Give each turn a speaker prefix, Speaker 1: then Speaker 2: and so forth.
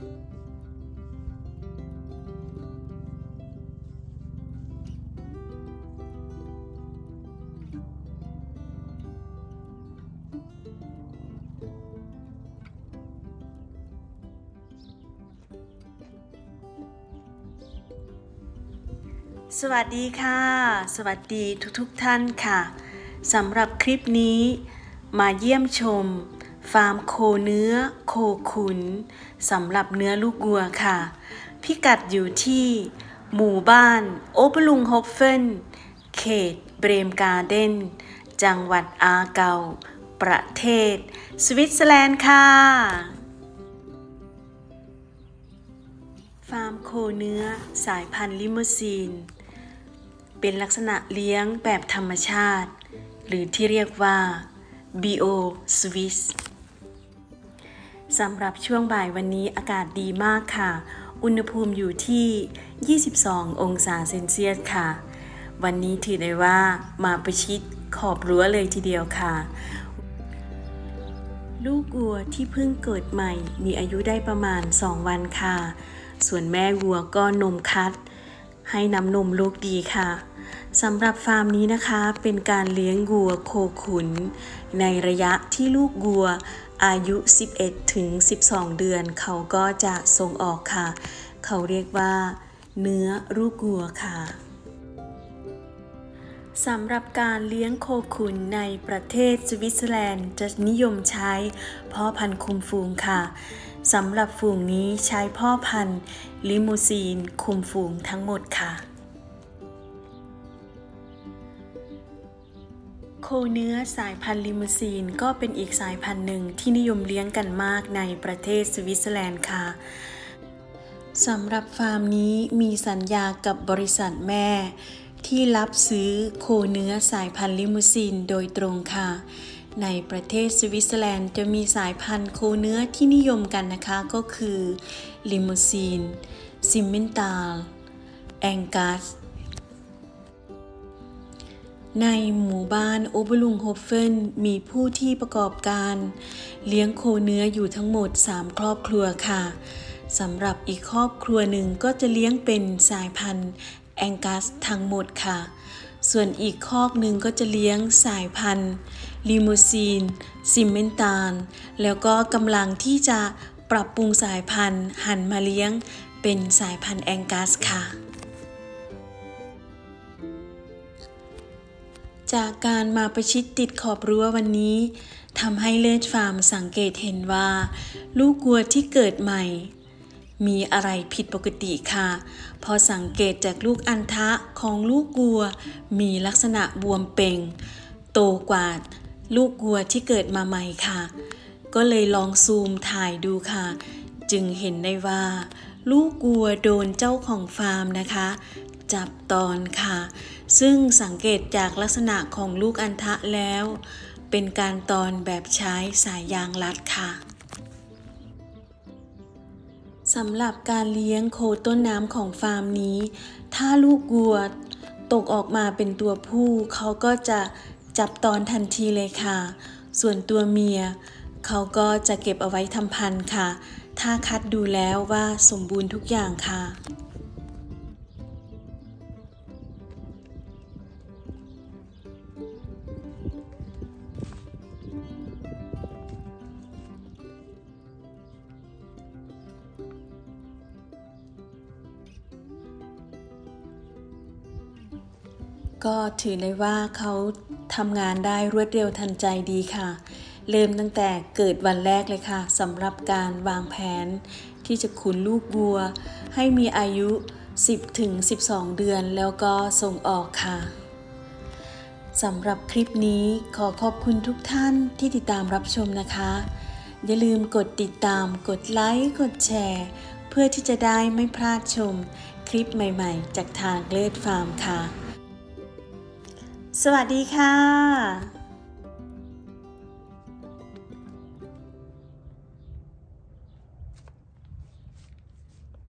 Speaker 1: สวัสดีค่ะสวัสดีทุกท่านค่ะสำหรับคลิปนี้มาเยี่ยมชมฟาร์มโคเนื้อโคขุนสำหรับเนื้อลูกวัวค่ะพิกัดอยู่ที่หมู่บ้านโอเปลุงฮอฟเฟนเขตเบรมการ์เดนจังหวัดอาร์เกาประเทศสวิตเซอร์แลนด์ค่ะฟาร์มโคเนื้อสายพันธุ์ลิมูซีนเป็นลักษณะเลี้ยงแบบธรรมชาติหรือที่เรียกว่า Bio Swiss สำหรับช่วงบ่ายวันนี้อากาศดีมากค่ะอุณหภูมิอยู่ที่ 22 องศาเซนเซียสค่ะวันนี้ถือได้ว่ามาประชิดขอบรั้วเลยทีเดียวค่ะลูกวัวที่เพิ่งเกิดใหม่มีอายุได้ประมาณ 2 วันค่ะส่วนแม่วัวก็นมคัดให้น้ำนมลูกดีค่ะสำหรับฟาร์มนี้นะคะเป็นการเลี้ยงวัวโคขุนในระยะที่ลูกวัวอายุ 11 ถึง 12 เดือนเขาก็จะส่งออกค่ะเขาเรียกว่าเนื้อลูกวัวค่ะสำหรับการเลี้ยงโคขุนในประเทศสวิตเซอร์แลนด์จะนิยมใช้พ่อพันธุ์คุมฝูงค่ะสำหรับฝูงนี้ใช้พ่อพันธุ์ลิมูซีนคุมฝูงทั้งหมดค่ะโคเนื้อสายพันธุ์ลิมูซีนก็เป็นอีกสายพันธุ์หนึ่งที่นิยมเลี้ยงกันมากในประเทศสวิตเซอร์แลนด์ค่ะสำหรับฟาร์มนี้มีสัญญากับบริษัทแม่ที่รับซื้อโคเนื้อสายพันธุ์ลิมูซีนโดยตรงค่ะในประเทศสวิตเซอร์แลนด์จะมีสายพันธุ์โคเนื้อที่นิยมกันนะคะก็คือลิมูซีนซิมเมนตาลแองกัสในหมู่บ้านโอเบลุงโฮฟเฟนมีผู้ที่ประกอบการเลี้ยงโคเนื้ออยู่ทั้งหมด3ครอบครัวค่ะสำหรับอีกครอบครัวหนึ่งก็จะเลี้ยงเป็นสายพันธุ์แองกัสทั้งหมดค่ะส่วนอีกคอกหนึ่งก็จะเลี้ยงสายพันธุ์ลิมูซีนซิมเมนตาลแล้วก็กำลังที่จะปรับปรุงสายพันธุ์หันมาเลี้ยงเป็นสายพันธุ์แองกัสค่ะจากการมาประชิดติดขอบรั้ววันนี้ทำให้เลิศฟาร์มสังเกตเห็นว่าลูกวัวที่เกิดใหม่มีอะไรผิดปกติค่ะพอสังเกตจากลูกอัณฑะของลูกวัวมีลักษณะบวมเป่งโตกว่าลูกวัวที่เกิดมาใหม่ค่ะก็เลยลองซูมถ่ายดูค่ะจึงเห็นได้ว่าลูกวัวโดนเจ้าของฟาร์มนะคะจับตอนค่ะซึ่งสังเกตจากลักษณะของลูกอัณฑะแล้วเป็นการตอนแบบใช้สายยางรัดค่ะสำหรับการเลี้ยงโคต้นน้ำของฟาร์มนี้ถ้าลูกวัวตกออกมาเป็นตัวผู้เขาก็จะจับตอนทันทีเลยค่ะส่วนตัวเมียเขาก็จะเก็บเอาไว้ทำพันธุ์ค่ะถ้าคัดดูแล้วว่าสมบูรณ์ทุกอย่างค่ะก็ถือได้ว่าเขาทำงานได้รวดเร็วทันใจดีค่ะเริ่มตั้งแต่เกิดวันแรกเลยค่ะสำหรับการวางแผนที่จะขุนลูกวัวให้มีอายุ 10-12 เดือนแล้วก็ส่งออกค่ะสำหรับคลิปนี้ขอขอบคุณทุกท่านที่ติดตามรับชมนะคะอย่าลืมกดติดตามกดไลค์กดแชร์เพื่อที่จะได้ไม่พลาดชมคลิปใหม่ๆจากทางเลิศฟาร์มค่ะสวัสดีค่ะ